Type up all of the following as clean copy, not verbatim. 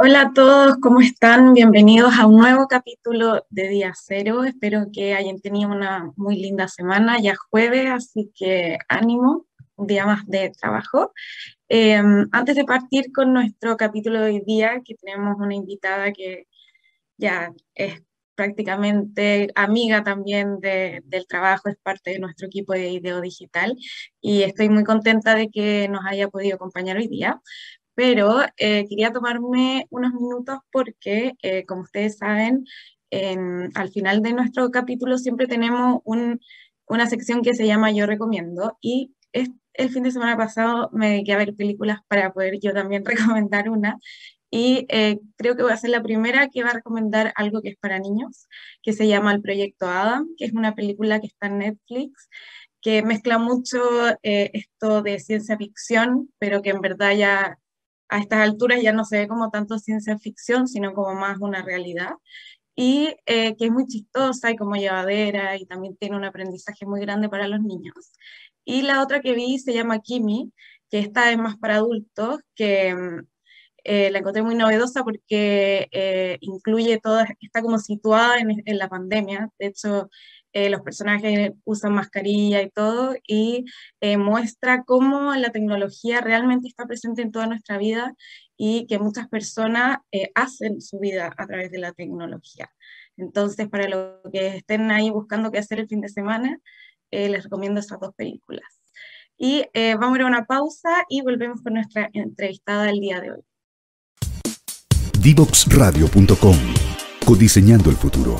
Hola a todos, ¿cómo están? Bienvenidos a un nuevo capítulo de Día Cero. Espero que hayan tenido una muy linda semana, ya es jueves, así que ánimo, un día más de trabajo. Antes de partir con nuestro capítulo de hoy día, que tenemos una invitada que ya es prácticamente amiga también del trabajo, es parte de nuestro equipo de Ideo Digital y estoy muy contenta de que nos haya podido acompañar hoy día. Pero quería tomarme unos minutos porque, como ustedes saben, al final de nuestro capítulo siempre tenemos una sección que se llama Yo Recomiendo y el fin de semana pasado me dediqué a ver películas para poder yo también recomendar una y creo que voy a ser la primera que va a recomendar algo que es para niños, que se llama El Proyecto Adam, que es una película que está en Netflix que mezcla mucho esto de ciencia ficción, pero que en verdad ya a estas alturas ya no se ve como tanto ciencia ficción, sino como más una realidad, y que es muy chistosa y como llevadera, y también tiene un aprendizaje muy grande para los niños. Y la otra que vi se llama Kimi, que esta es más para adultos, que la encontré muy novedosa porque incluye toda, está como situada en la pandemia. De hecho, los personajes usan mascarilla y todo, y muestra cómo la tecnología realmente está presente en toda nuestra vida y que muchas personas hacen su vida a través de la tecnología. Entonces, para los que estén ahí buscando qué hacer el fin de semana, les recomiendo esas dos películas. Y vamos a ir a una pausa y volvemos con nuestra entrevistada del día de hoy. Divoxradio.com. Codiseñando el futuro.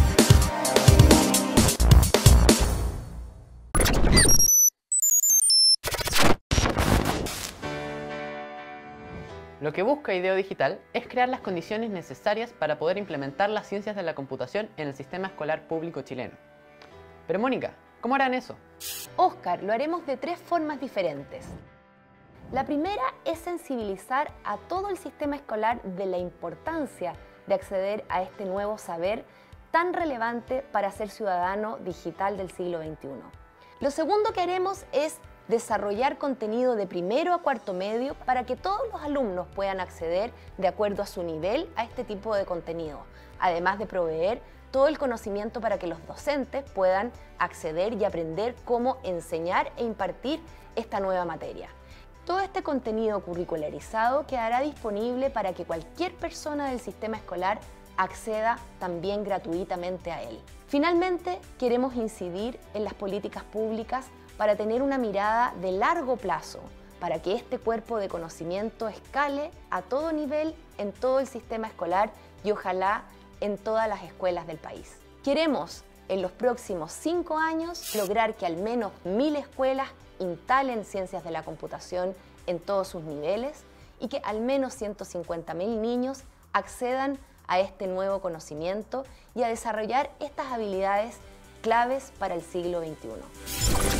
Lo que busca Ideo Digital es crear las condiciones necesarias para poder implementar las ciencias de la computación en el sistema escolar público chileno. Pero Mónica, ¿cómo harán eso? Óscar, lo haremos de 3 formas diferentes. La primera es sensibilizar a todo el sistema escolar de la importancia de acceder a este nuevo saber tan relevante para ser ciudadano digital del siglo XXI. Lo segundo que haremos es desarrollar contenido de primero a cuarto medio para que todos los alumnos puedan acceder de acuerdo a su nivel a este tipo de contenido, además de proveer todo el conocimiento para que los docentes puedan acceder y aprender cómo enseñar e impartir esta nueva materia. Todo este contenido curricularizado quedará disponible para que cualquier persona del sistema escolar acceda también gratuitamente a él. Finalmente, queremos incidir en las políticas públicas para tener una mirada de largo plazo, para que este cuerpo de conocimiento escale a todo nivel en todo el sistema escolar y ojalá en todas las escuelas del país. Queremos en los próximos 5 años lograr que al menos 1000 escuelas instalen ciencias de la computación en todos sus niveles y que al menos 150.000 niños accedan a este nuevo conocimiento y a desarrollar estas habilidades claves para el siglo XXI.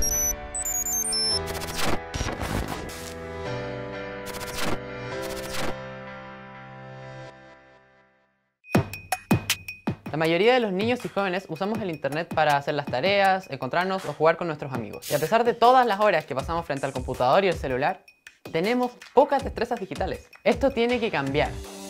La mayoría de los niños y jóvenes usamos el internet para hacer las tareas, encontrarnos o jugar con nuestros amigos. Y a pesar de todas las horas que pasamos frente al computador y el celular, tenemos pocas destrezas digitales. Esto tiene que cambiar.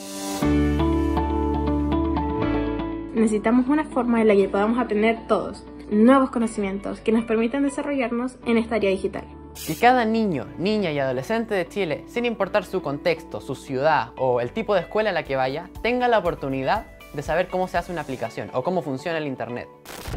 Necesitamos una forma en la que podamos aprender todos nuevos conocimientos que nos permitan desarrollarnos en esta área digital. Que cada niño, niña y adolescente de Chile, sin importar su contexto, su ciudad o el tipo de escuela a la que vaya, tenga la oportunidad de saber cómo se hace una aplicación o cómo funciona el internet.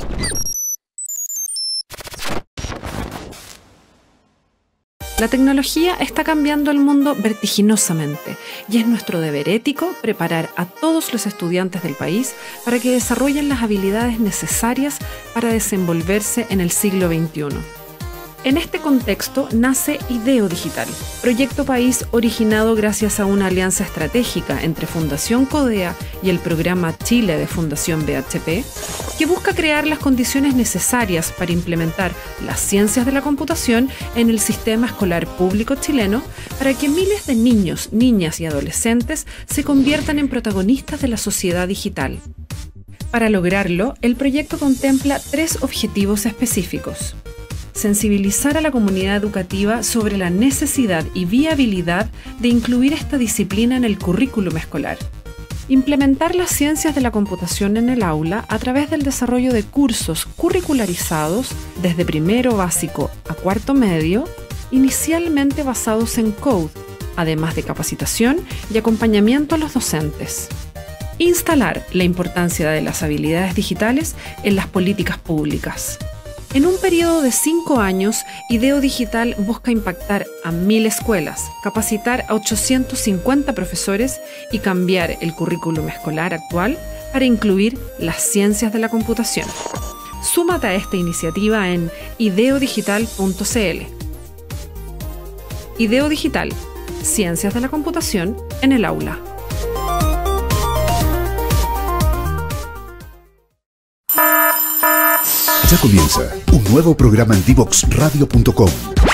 La tecnología está cambiando el mundo vertiginosamente y es nuestro deber ético preparar a todos los estudiantes del país para que desarrollen las habilidades necesarias para desenvolverse en el siglo XXI. En este contexto nace Ideo Digital, proyecto país originado gracias a una alianza estratégica entre Fundación Codea y el programa Chile de Fundación BHP, que busca crear las condiciones necesarias para implementar las ciencias de la computación en el sistema escolar público chileno para que miles de niños, niñas y adolescentes se conviertan en protagonistas de la sociedad digital. Para lograrlo, el proyecto contempla 3 objetivos específicos: sensibilizar a la comunidad educativa sobre la necesidad y viabilidad de incluir esta disciplina en el currículum escolar. Implementar las ciencias de la computación en el aula a través del desarrollo de cursos curricularizados desde primero básico a cuarto medio, inicialmente basados en Code, además de capacitación y acompañamiento a los docentes. Instalar la importancia de las habilidades digitales en las políticas públicas. En un periodo de 5 años, IDEO Digital busca impactar a 1000 escuelas, capacitar a 850 profesores y cambiar el currículum escolar actual para incluir las ciencias de la computación. Súmate a esta iniciativa en ideodigital.cl. IDEO Digital, Ciencias de la Computación en el aula. Ya comienza un nuevo programa en divoxradio.com.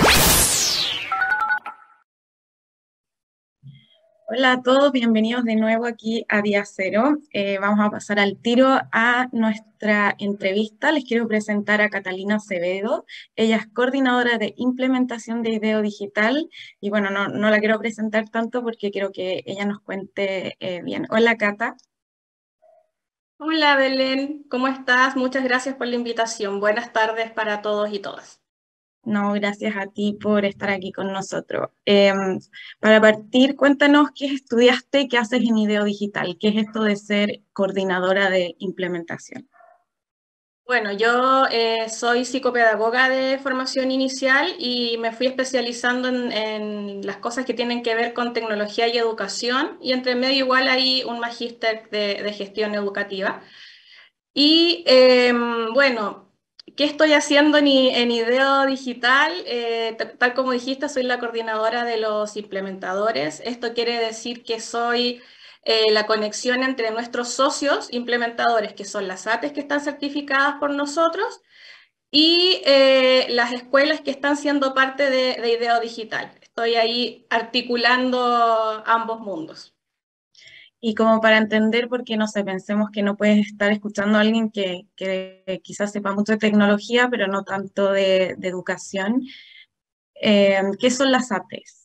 Hola a todos, bienvenidos de nuevo aquí a Día Cero. Vamos a pasar al tiro a nuestra entrevista. Les quiero presentar a Catalina Acevedo. Ella es coordinadora de implementación de IDEO Digital. Y bueno, no la quiero presentar tanto porque quiero que ella nos cuente bien. Hola, Cata. Hola Belén, ¿cómo estás? Muchas gracias por la invitación. Buenas tardes para todos y todas. No, gracias a ti por estar aquí con nosotros. Para partir, cuéntanos qué estudiaste, qué haces en IDEO Digital, qué es esto de ser coordinadora de implementación. Bueno, yo soy psicopedagoga de formación inicial y me fui especializando en las cosas que tienen que ver con tecnología y educación, y entre medio igual hay un magíster de gestión educativa. Y bueno, ¿qué estoy haciendo en IDEO Digital? Tal como dijiste, soy la coordinadora de los implementadores. Esto quiere decir que soy la conexión entre nuestros socios implementadores, que son las ATES que están certificadas por nosotros, y las escuelas que están siendo parte de IDEO Digital. Estoy ahí articulando ambos mundos. Y como para entender, porque no sé, pensemos que no puedes estar escuchando a alguien que quizás sepa mucho de tecnología, pero no tanto de educación. ¿Qué son las ATES?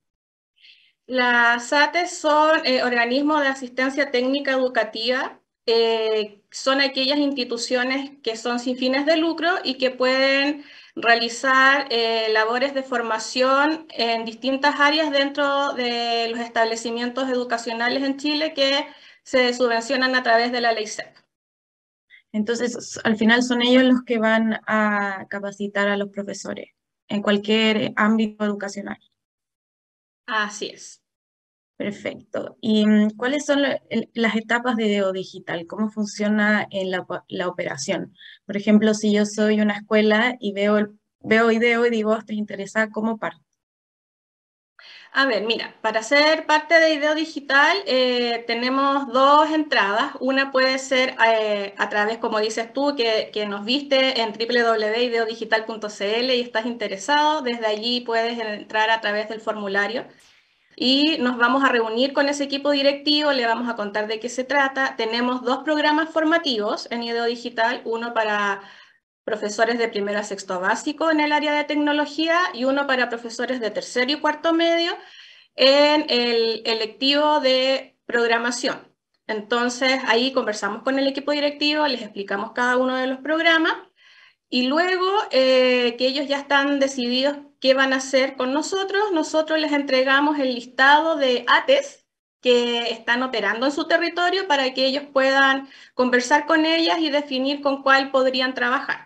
Las ATES son organismos de asistencia técnica educativa. Son aquellas instituciones que son sin fines de lucro y que pueden realizar labores de formación en distintas áreas dentro de los establecimientos educacionales en Chile que se subvencionan a través de la ley SEP. Entonces, al final son ellos los que van a capacitar a los profesores en cualquier ámbito educacional. Así es. Perfecto. ¿Y cuáles son las etapas de IDEO Digital? ¿Cómo funciona en la operación? Por ejemplo, si yo soy una escuela y veo IDEO y digo, estoy interesada, ¿cómo parto? A ver, mira, para ser parte de IDEO Digital tenemos dos entradas. Una puede ser a través, como dices tú, que nos viste en www.ideodigital.cl y estás interesado. Desde allí puedes entrar a través del formulario y nos vamos a reunir con ese equipo directivo, le vamos a contar de qué se trata. Tenemos dos programas formativos en IDEO Digital, uno para profesores de primero a sexto básico en el área de tecnología y uno para profesores de tercero y cuarto medio en el electivo de programación. Entonces ahí conversamos con el equipo directivo, les explicamos cada uno de los programas y luego que ellos ya están decididos qué van a hacer con nosotros, nosotros les entregamos el listado de ATES que están operando en su territorio para que ellos puedan conversar con ellas y definir con cuál podrían trabajar.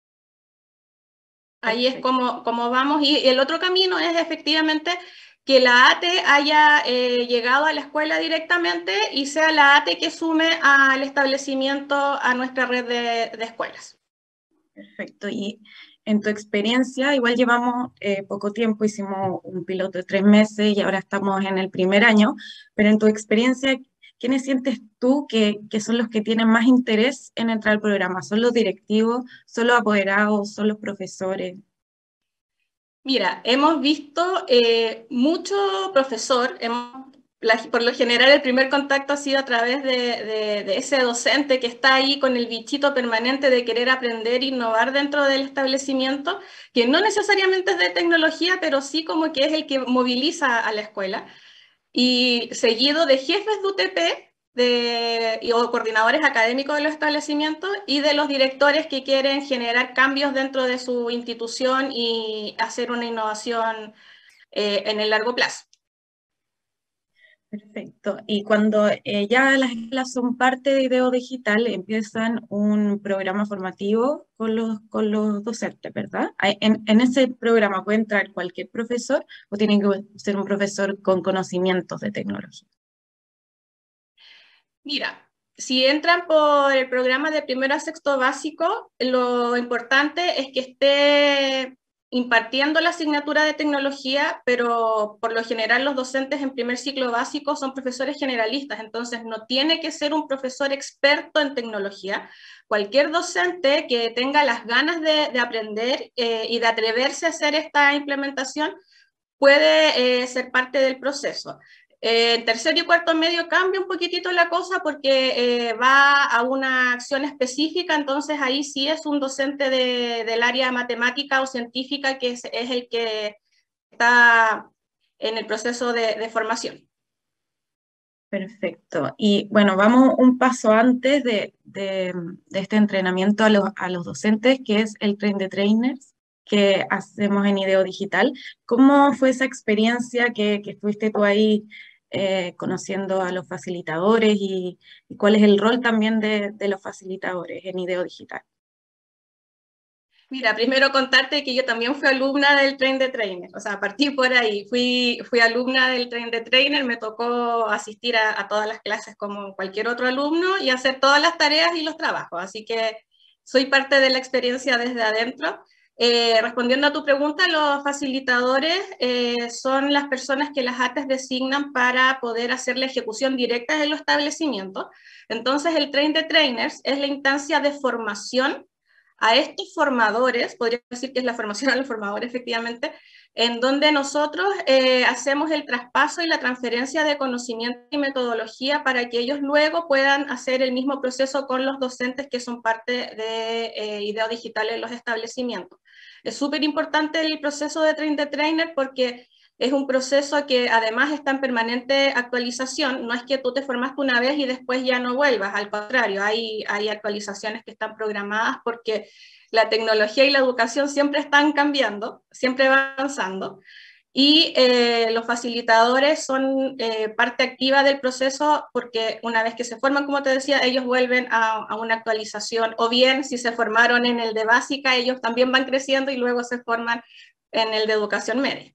Ahí es como vamos, y el otro camino es efectivamente que la ATE haya llegado a la escuela directamente y sea la ATE que sume al establecimiento a nuestra red de escuelas. Perfecto, y en tu experiencia, igual llevamos poco tiempo, hicimos un piloto de 3 meses y ahora estamos en el primer año, pero en tu experiencia, ¿quiénes sientes tú que son los que tienen más interés en entrar al programa? ¿Son los directivos, son los apoderados, son los profesores? Mira, hemos visto mucho profesor, por lo general el primer contacto ha sido a través de ese docente que está ahí con el bichito permanente de querer aprender e innovar dentro del establecimiento, que no necesariamente es de tecnología, pero sí como que es el que moviliza a la escuela, y seguido de jefes de UTP o coordinadores académicos de los establecimientos y de los directores que quieren generar cambios dentro de su institución y hacer una innovación en el largo plazo. Perfecto. Y cuando ya las escuelas son parte de IDEO Digital, empiezan un programa formativo con los docentes, ¿verdad? En ese programa puede entrar cualquier profesor o tiene que ser un profesor con conocimientos de tecnología. Mira, si entran por el programa de primero a sexto básico, lo importante es que esté impartiendo la asignatura de tecnología, pero por lo general los docentes en primer ciclo básico son profesores generalistas, entonces no tiene que ser un profesor experto en tecnología. Cualquier docente que tenga las ganas de aprender y de atreverse a hacer esta implementación puede ser parte del proceso. En tercero y cuarto medio cambia un poquitito la cosa porque va a una acción específica, entonces ahí sí es un docente del área matemática o científica que es el que está en el proceso de formación. Perfecto. Y bueno, vamos un paso antes de este entrenamiento a los docentes, que es el Train the Trainers que hacemos en IDEO Digital. ¿Cómo fue esa experiencia que estuviste tú ahí conociendo a los facilitadores y cuál es el rol también de los facilitadores en IDEO Digital? Mira, primero contarte que yo también fui alumna del Train the Trainer, o sea, partí por ahí, fui alumna del Train the Trainer, me tocó asistir a todas las clases como cualquier otro alumno y hacer todas las tareas y los trabajos, así que soy parte de la experiencia desde adentro. Respondiendo a tu pregunta, los facilitadores son las personas que las ATES designan para poder hacer la ejecución directa de los establecimientos. Entonces, el Train the Trainers es la instancia de formación a estos formadores, podría decir que es la formación a los formadores efectivamente, en donde nosotros hacemos el traspaso y la transferencia de conocimiento y metodología para que ellos luego puedan hacer el mismo proceso con los docentes que son parte de IDEO Digital en los establecimientos. Es súper importante el proceso de Train the Trainer porque es un proceso que además está en permanente actualización, no es que tú te formaste una vez y después ya no vuelvas, al contrario, hay actualizaciones que están programadas porque la tecnología y la educación siempre están cambiando, siempre van avanzando, y los facilitadores son parte activa del proceso porque una vez que se forman, como te decía, ellos vuelven a una actualización, o bien si se formaron en el de básica, ellos también van creciendo y luego se forman en el de educación media.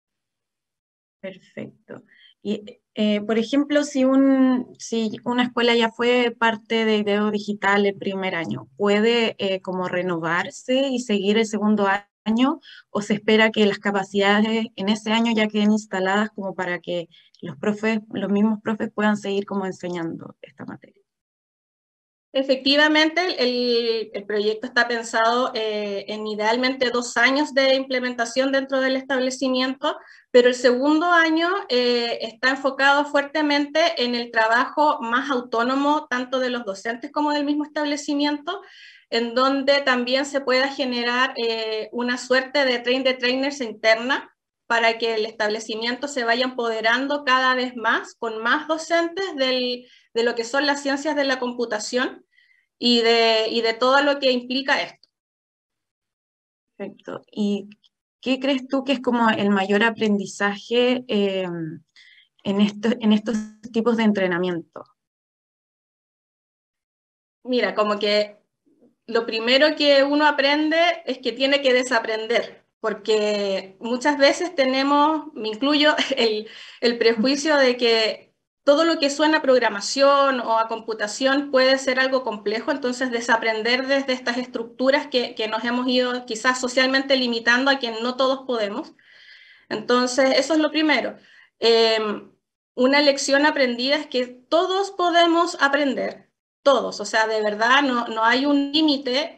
Perfecto. Y, por ejemplo, si una escuela ya fue parte de IDEO Digital el primer año, ¿puede como renovarse y seguir el segundo año o se espera que las capacidades en ese año ya queden instaladas como para que los mismos profes puedan seguir como enseñando esta materia? Efectivamente, el proyecto está pensado en idealmente 2 años de implementación dentro del establecimiento, pero el segundo año está enfocado fuertemente en el trabajo más autónomo, tanto de los docentes como del mismo establecimiento, en donde también se pueda generar una suerte de train the trainers interna para que el establecimiento se vaya empoderando cada vez más, con más docentes de lo que son las ciencias de la computación y de todo lo que implica esto. Perfecto. ¿Y qué crees tú que es como el mayor aprendizaje en estos tipos de entrenamiento? Mira, como que lo primero que uno aprende es que tiene que desaprender, porque muchas veces tenemos, me incluyo, el prejuicio de que todo lo que suena a programación o a computación puede ser algo complejo, entonces desaprender desde estas estructuras que nos hemos ido quizás socialmente limitando a que no todos podemos. Entonces, eso es lo primero. Una lección aprendida es que todos podemos aprender, todos, o sea, de verdad no hay un límite,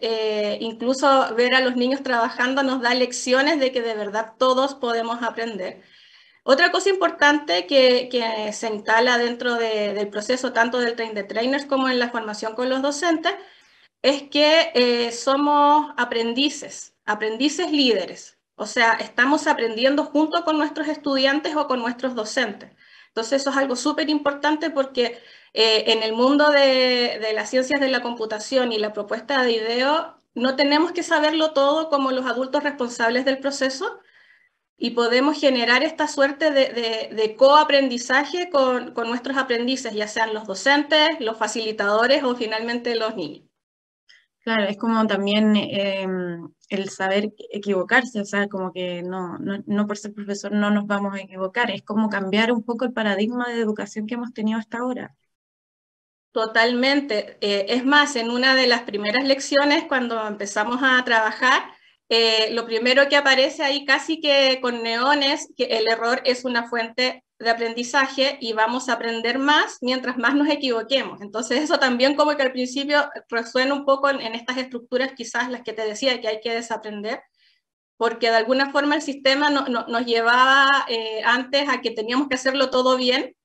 incluso ver a los niños trabajando nos da lecciones de que de verdad todos podemos aprender. Otra cosa importante que se instala dentro del proceso tanto del Train the Trainers como en la formación con los docentes es que somos aprendices líderes. O sea, estamos aprendiendo junto con nuestros estudiantes o con nuestros docentes. Entonces eso es algo súper importante porque en el mundo de las ciencias de la computación y la propuesta de video, no tenemos que saberlo todo como los adultos responsables del proceso y podemos generar esta suerte de coaprendizaje con nuestros aprendices, ya sean los docentes, los facilitadores o finalmente los niños. Claro, es como también el saber equivocarse, o sea, como que no por ser profesor no nos vamos a equivocar, es como cambiar un poco el paradigma de educación que hemos tenido hasta ahora. Totalmente. Es más, en una de las primeras lecciones, cuando empezamos a trabajar, lo primero que aparece ahí casi que con neones, que el error es una fuente de aprendizaje y vamos a aprender más mientras más nos equivoquemos. Entonces eso también como que al principio resuena un poco en estas estructuras quizás las que te decía que hay que desaprender, porque de alguna forma el sistema nos llevaba antes a que teníamos que hacerlo todo bien.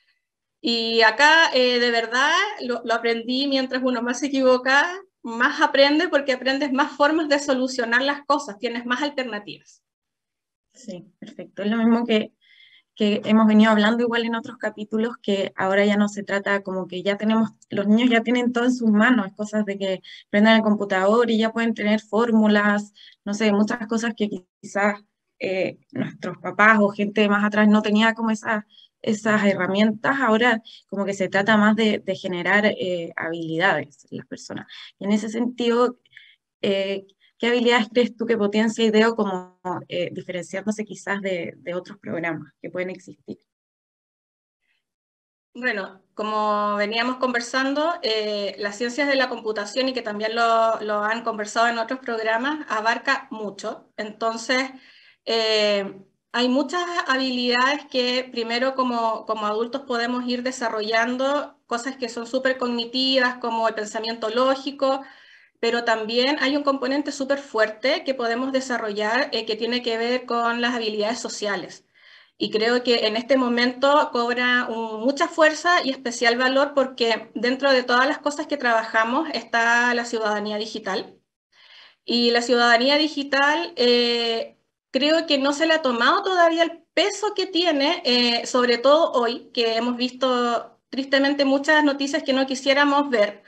Y acá de verdad lo aprendí mientras uno más se equivoca, más aprende porque aprendes más formas de solucionar las cosas, tienes más alternativas. Sí, perfecto. Es lo mismo que hemos venido hablando igual en otros capítulos, que ahora ya no se trata como que ya tenemos, los niños ya tienen todo en sus manos, cosas de que prendan el computador y ya pueden tener fórmulas, no sé, muchas cosas que quizás nuestros papás o gente más atrás no tenía como esas herramientas, ahora como que se trata más de generar habilidades en las personas. Y en ese sentido, ¿qué habilidades crees tú que potencia IDEO como diferenciándose quizás de otros programas que pueden existir? Bueno, como veníamos conversando, las ciencias de la computación y que también lo han conversado en otros programas, abarca mucho. Entonces, hay muchas habilidades que primero como adultos podemos ir desarrollando, cosas que son súper cognitivas como el pensamiento lógico, pero también hay un componente súper fuerte que podemos desarrollar que tiene que ver con las habilidades sociales. Y creo que en este momento cobra mucha fuerza y especial valor porque dentro de todas las cosas que trabajamos está la ciudadanía digital. Y la ciudadanía digital creo que no se le ha tomado todavía el peso que tiene, sobre todo hoy, que hemos visto tristemente muchas noticias que no quisiéramos ver,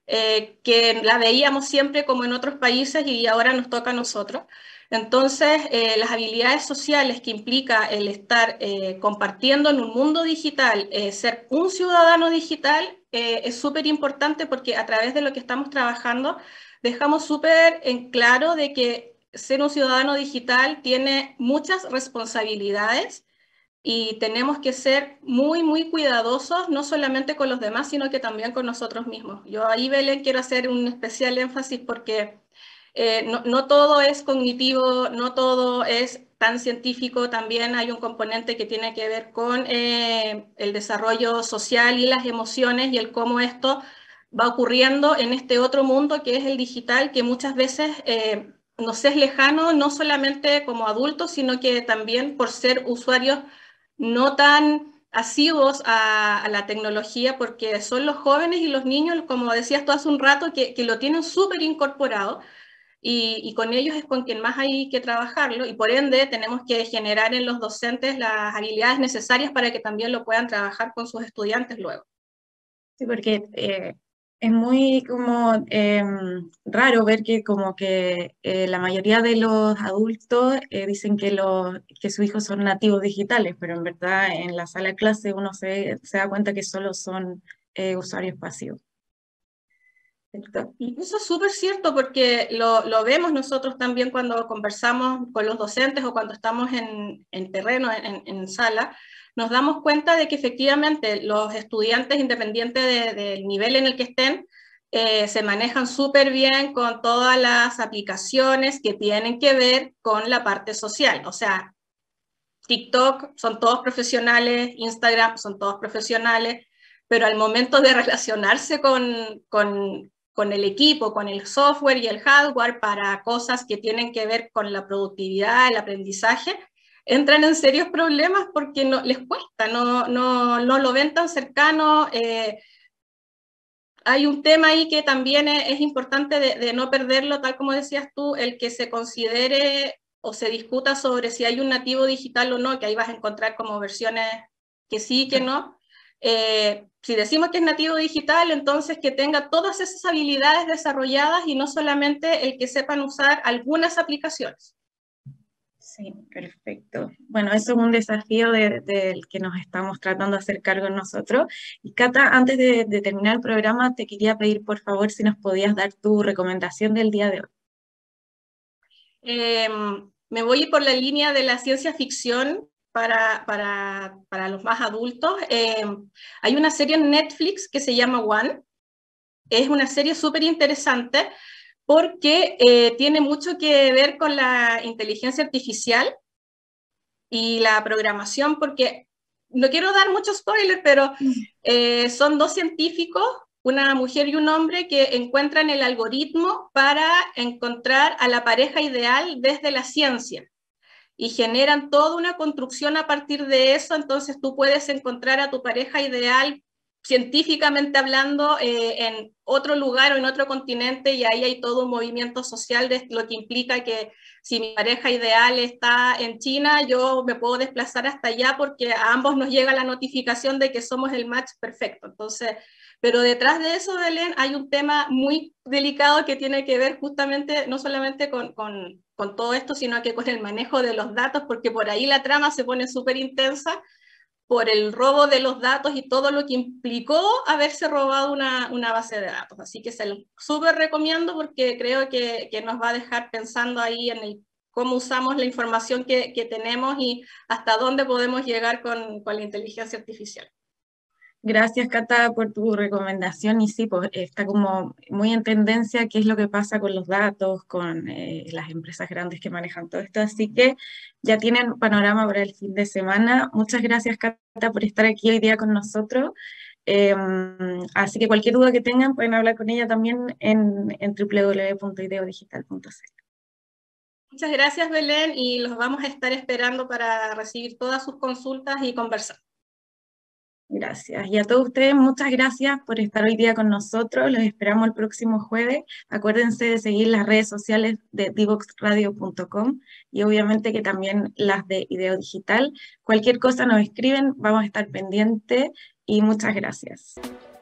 que la veíamos siempre como en otros países y ahora nos toca a nosotros. Entonces, las habilidades sociales que implica el estar compartiendo en un mundo digital, ser un ciudadano digital, es súper importante porque a través de lo que estamos trabajando, dejamos súper en claro de que ser un ciudadano digital tiene muchas responsabilidades y tenemos que ser muy, muy cuidadosos, no solamente con los demás, sino que también con nosotros mismos. Yo ahí, Belén, quiero hacer un especial énfasis porque no todo es cognitivo, no todo es tan científico, también hay un componente que tiene que ver con el desarrollo social y las emociones y el cómo esto va ocurriendo en este otro mundo que es el digital, que muchas veces nos es lejano, no solamente como adultos, sino que también por ser usuarios no tan asiduos a la tecnología, porque son los jóvenes y los niños, como decías tú hace un rato, que lo tienen súper incorporado y con ellos es con quien más hay que trabajarlo y por ende tenemos que generar en los docentes las habilidades necesarias para que también lo puedan trabajar con sus estudiantes luego. Sí, porque es muy como raro ver que como que la mayoría de los adultos dicen que sus hijos son nativos digitales, pero en verdad en la sala de clase uno se da cuenta que solo son usuarios pasivos. Y eso es súper cierto porque lo vemos nosotros también cuando conversamos con los docentes o cuando estamos en terreno, en sala, nos damos cuenta de que efectivamente los estudiantes, independiente del nivel en el que estén, se manejan súper bien con todas las aplicaciones que tienen que ver con la parte social. O sea, TikTok son todos profesionales, Instagram son todos profesionales, pero al momento de relacionarse con el equipo, con el software y el hardware para cosas que tienen que ver con la productividad, el aprendizaje, entran en serios problemas porque no, les cuesta, no lo ven tan cercano. Hay un tema ahí que también es importante de no perderlo, tal como decías tú, el que se considere o se discuta sobre si hay un nativo digital o no, que ahí vas a encontrar como versiones que sí, que no. Si decimos que es nativo digital, entonces que tenga todas esas habilidades desarrolladas y no solamente el que sepan usar algunas aplicaciones. Sí, perfecto. Bueno, eso es un desafío del que nos estamos tratando de hacer cargo nosotros. Y Cata, antes de terminar el programa, te quería pedir por favor si nos podías dar tu recomendación del día de hoy. Me voy a ir por la línea de la ciencia ficción para los más adultos. Hay una serie en Netflix que se llama One. Es una serie súper interesante porque tiene mucho que ver con la inteligencia artificial y la programación, porque no quiero dar mucho spoiler, pero son dos científicos, una mujer y un hombre, que encuentran el algoritmo para encontrar a la pareja ideal desde la ciencia y generan toda una construcción a partir de eso. Entonces tú puedes encontrar a tu pareja ideal científicamente hablando en otro lugar o en otro continente, y ahí hay todo un movimiento social de lo que implica que si mi pareja ideal está en China, yo me puedo desplazar hasta allá porque a ambos nos llega la notificación de que somos el match perfecto. Entonces, pero detrás de eso, Belén, hay un tema muy delicado que tiene que ver justamente no solamente con todo esto, sino que con el manejo de los datos, porque por ahí la trama se pone súper intensa por el robo de los datos y todo lo que implicó haberse robado una base de datos. Así que se lo súper recomiendo porque creo que nos va a dejar pensando ahí en cómo usamos la información que tenemos y hasta dónde podemos llegar con la inteligencia artificial. Gracias, Cata, por tu recomendación. Y sí, pues está como muy en tendencia qué es lo que pasa con los datos, con las empresas grandes que manejan todo esto. Así que ya tienen panorama para el fin de semana. Muchas gracias, Cata, por estar aquí hoy día con nosotros. Así que cualquier duda que tengan pueden hablar con ella también en www.ideodigital.cl. Muchas gracias, Belén, y los vamos a estar esperando para recibir todas sus consultas y conversar. Gracias. Y a todos ustedes, muchas gracias por estar hoy día con nosotros. Los esperamos el próximo jueves. Acuérdense de seguir las redes sociales de divoxradio.com y obviamente que también las de Ideo Digital. Cualquier cosa nos escriben, vamos a estar pendientes y muchas gracias.